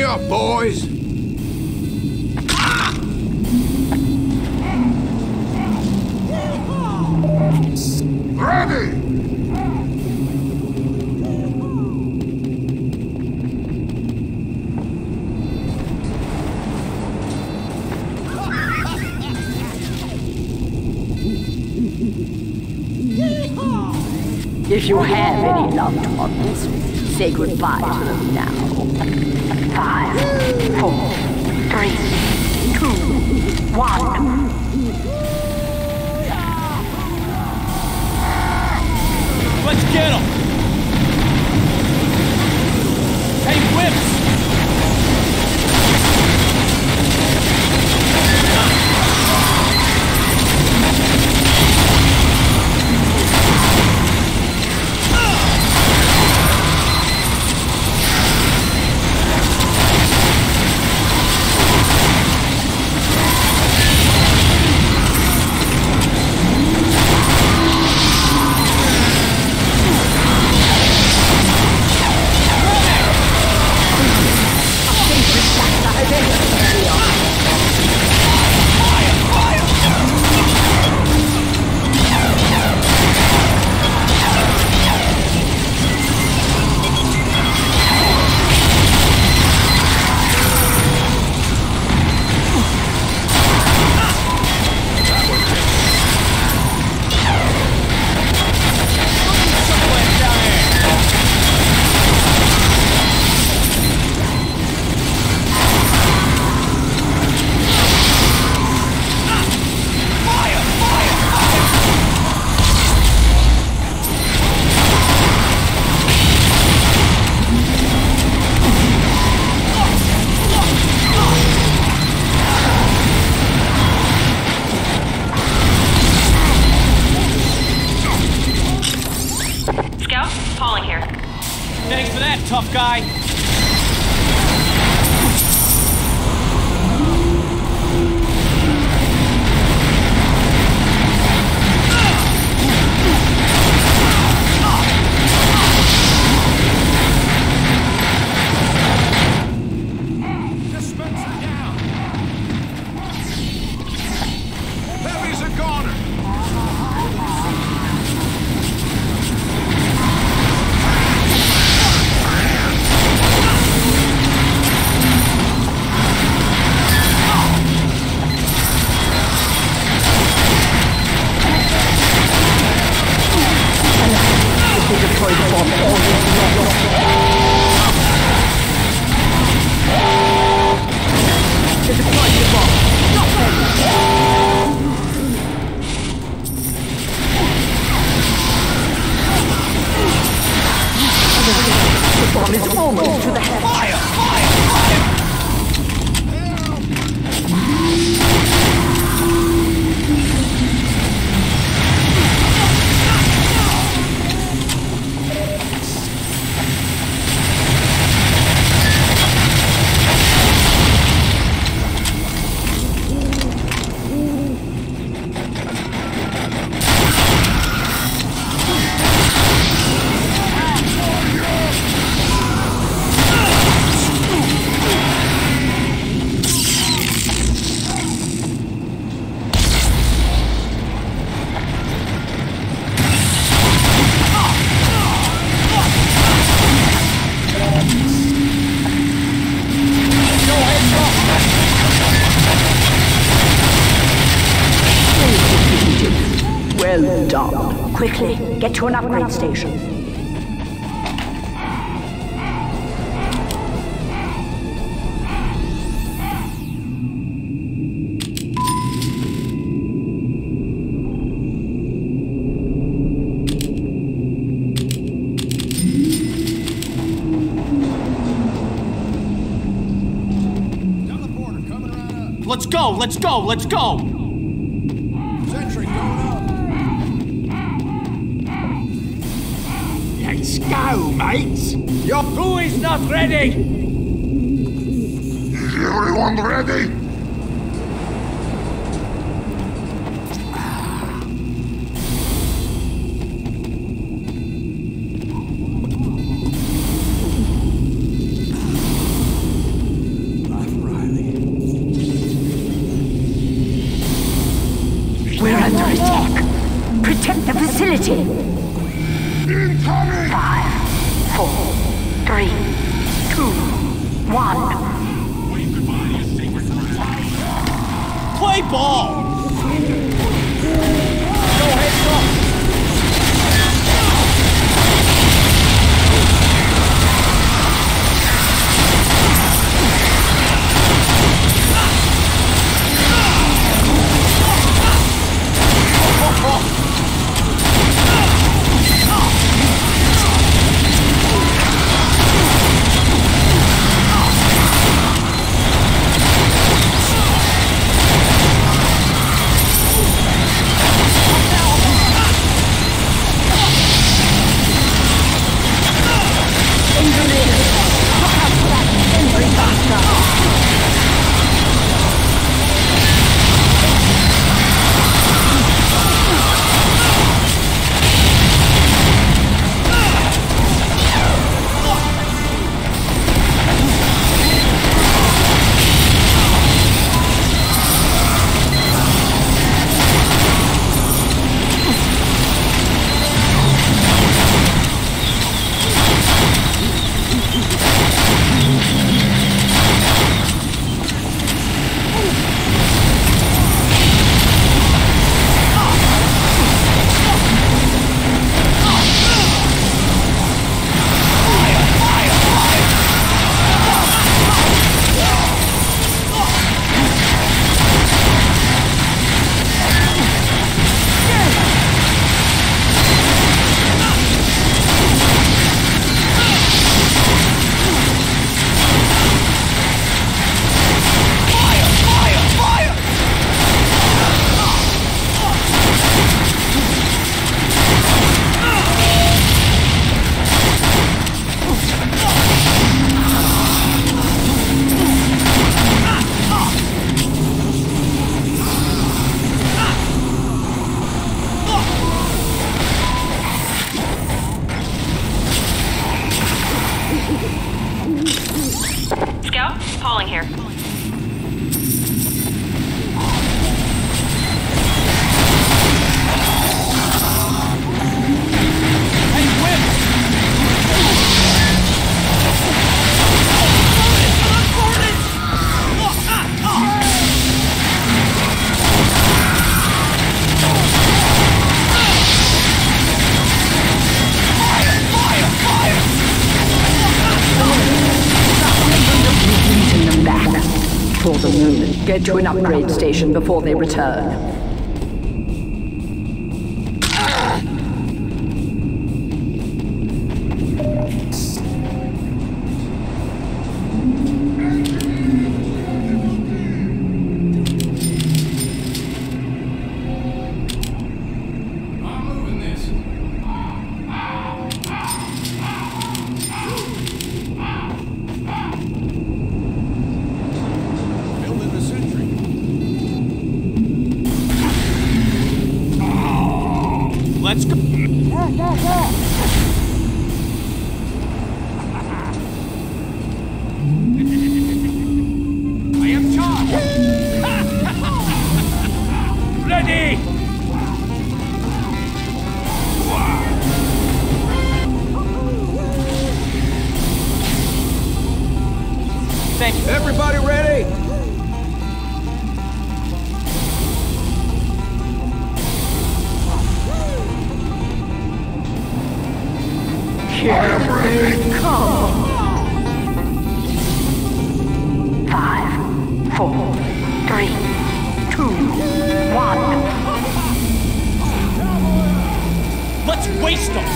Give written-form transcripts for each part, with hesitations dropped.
me up, boys! Ready! If you have any loved ones, say goodbye to them now. 5, 4, 3, 2, 1. Let's get him! Hey, whips! Thanks for that, tough guy. Well done. Quickly, get to an upgrade station. Let's go, let's go, let's go! Sentry going up. Let's go, mates! Your crew is not ready! Is everyone ready? coming! 5, 4, 3, 2, 1. Play ball! Go heads up! Scout, Pauling here. Hey, Whip! Beating them back. For the moment, get to an upgrade station before they return. I'm moving this. Building the sentry. Let's go! I am charged. Ready! Thank you. Everybody ready? Here they come. 5, 4, 3, 2, 1. Let's waste them!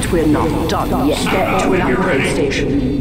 We're not done yet. Get to an upgrade station.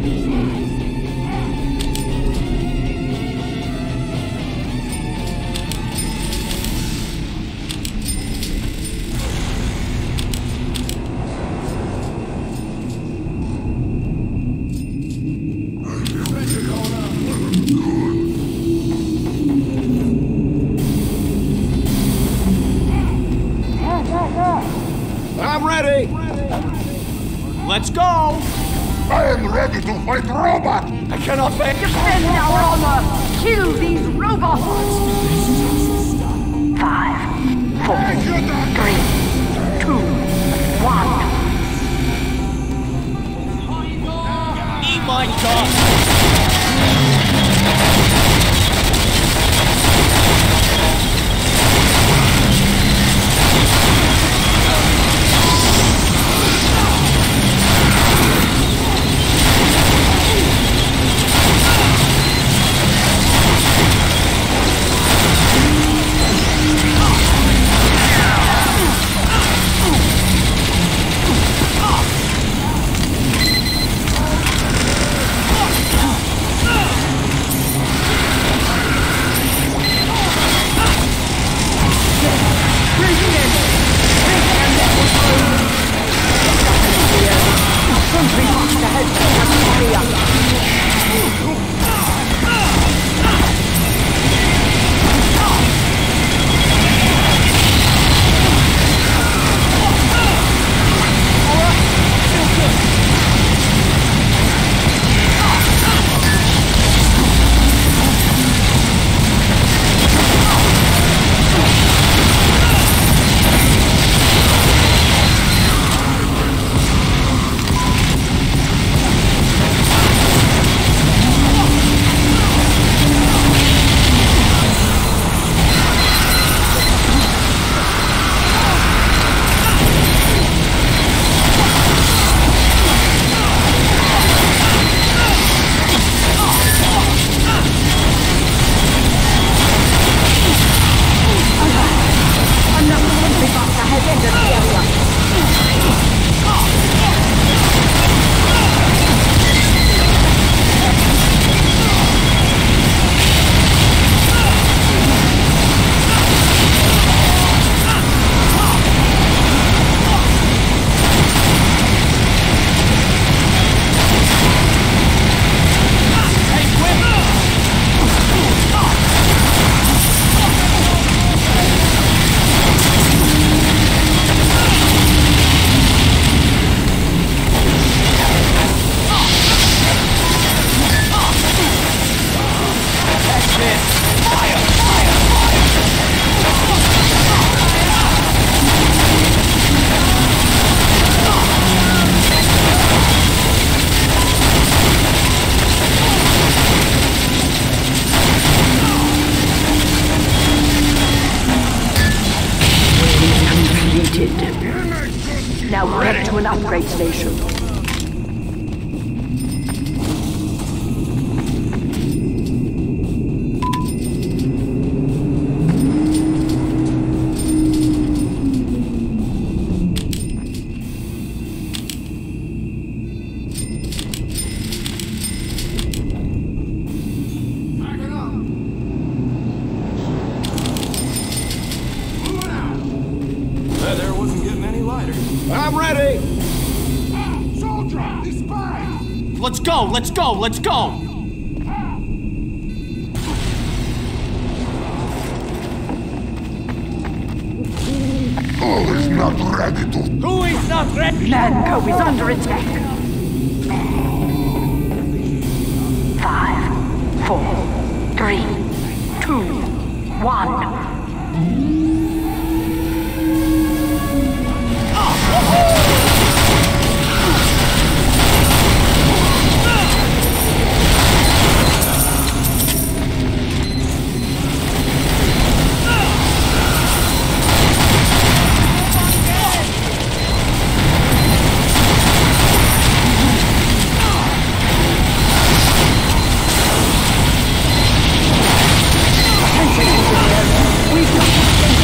I'm ready! Let's go! I am ready to fight robot! I cannot bear. Defend our honor! Kill these robots! 5, 4, 3, 2, 1. Eat my dust! Now get to an upgrade station. Back it up! Moving out! That air wasn't getting any lighter. I'm ready! Soldier, this spy! Let's go! Let's go! Let's go! Who is not ready to... Who is not ready? Manco is under attack. 5, 4, 3, 2, 1. We've got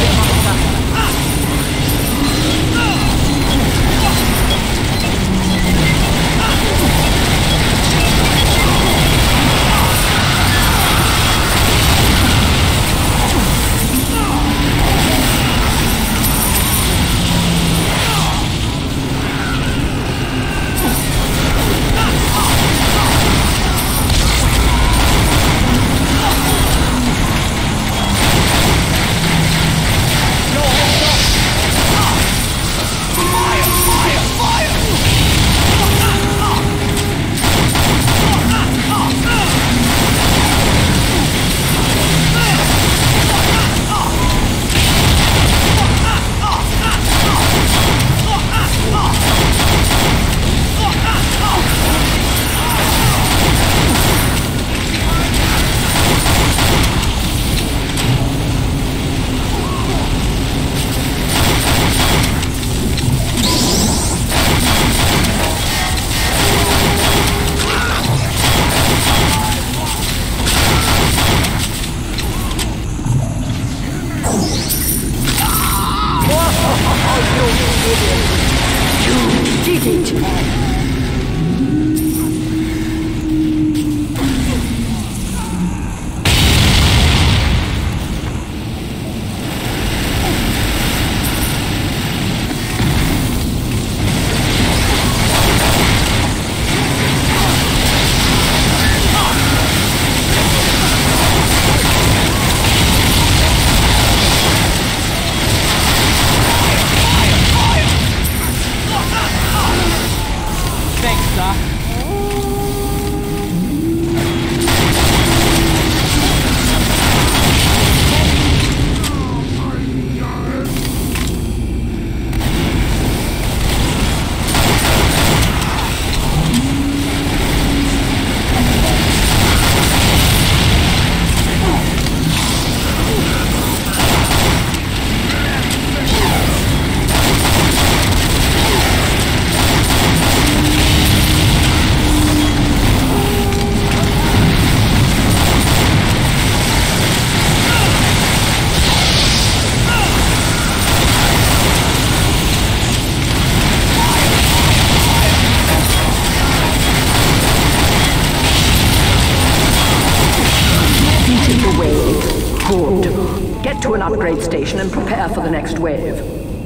to an upgrade station and prepare for the next wave.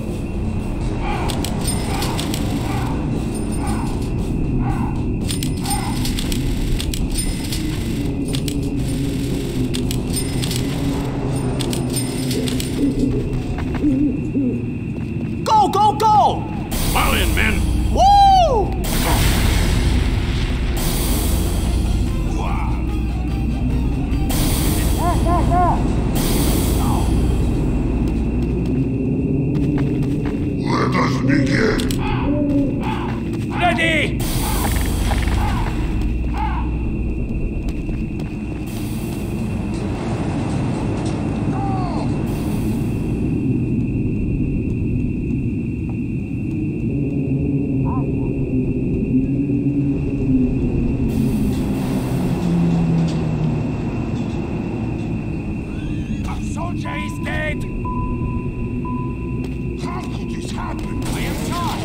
Go, go, go! Pile in, men. Woo! Let us begin. Ready! Our soldier is dead. How could this happen? I am shot.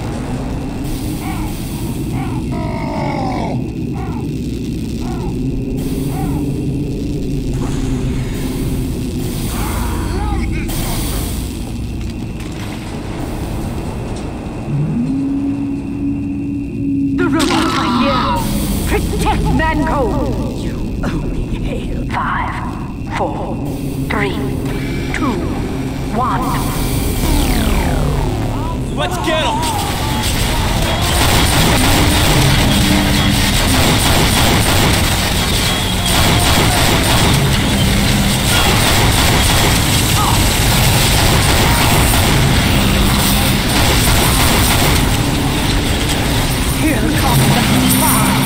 The robots are here! Protect Manco! You only hail. 5, 4, 3, 2, 1. Let's get him! Here comes the fire!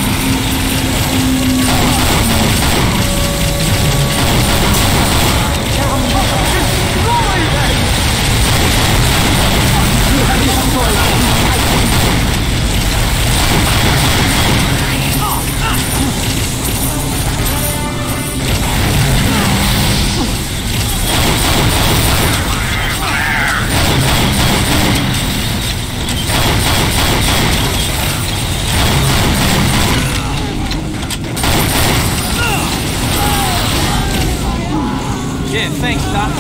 Yeah, thanks, Doc.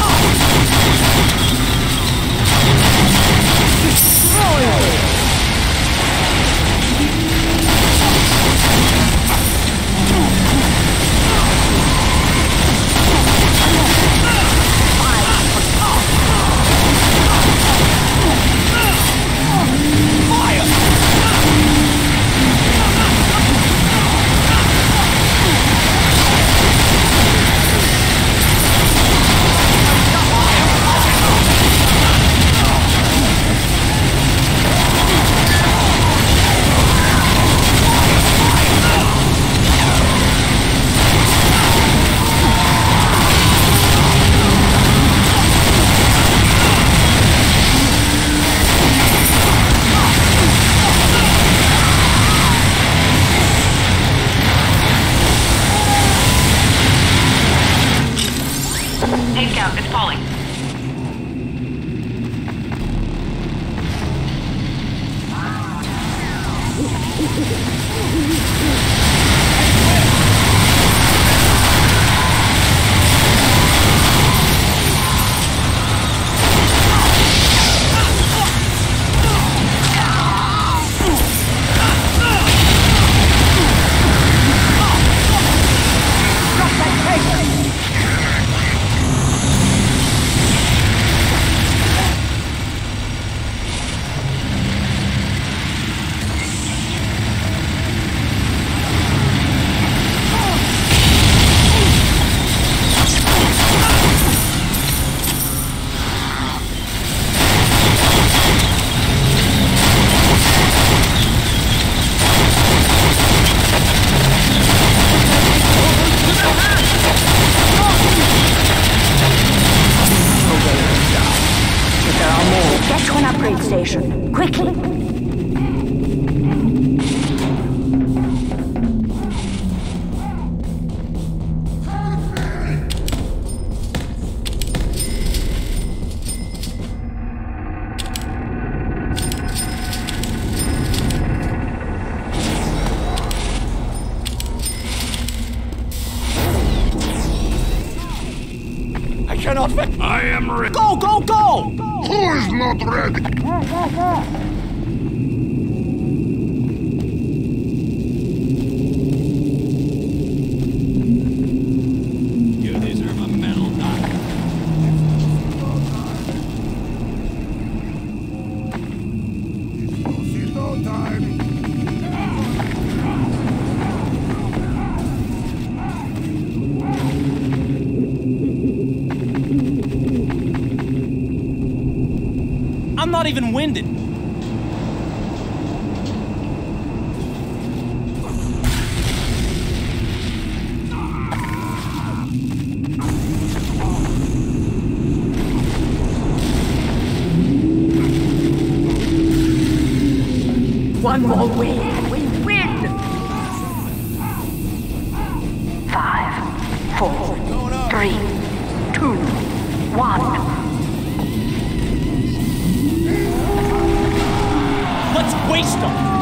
Hey, Scout, it's Polly. Get to an upgrade station, quickly! cannot wait. I am ready. Go, go, go! Who is not ready? You deserve a medal, Doc. No time. I'm not even winded. One more win and we win! 5, 4, 3, 2, 1. Let's waste them.